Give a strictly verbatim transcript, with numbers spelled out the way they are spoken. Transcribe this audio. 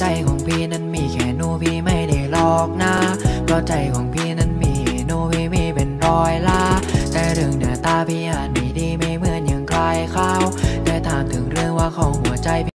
ใจของพี่นั้นมีแค่หนูพี่ไม่ได้หลอกนะเพราะใจของพี่นั้นมีหนูพี่มีเป็นร้อยล้านแต่เรื่องหน้าตาพี่อาจไม่ดีไม่เหมือนอย่างใครเขาแต่ถามถึงเรื่องว่าของหัวใจ